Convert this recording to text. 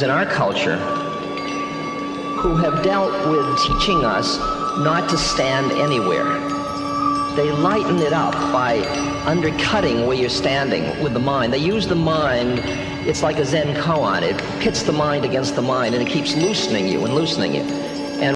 in our culture who have dealt with teaching us not to stand anywhere. They lighten it up by undercutting where you're standing with the mind. They use the mind, it's like a Zen koan. It pits the mind against the mind, and it keeps loosening you and loosening you.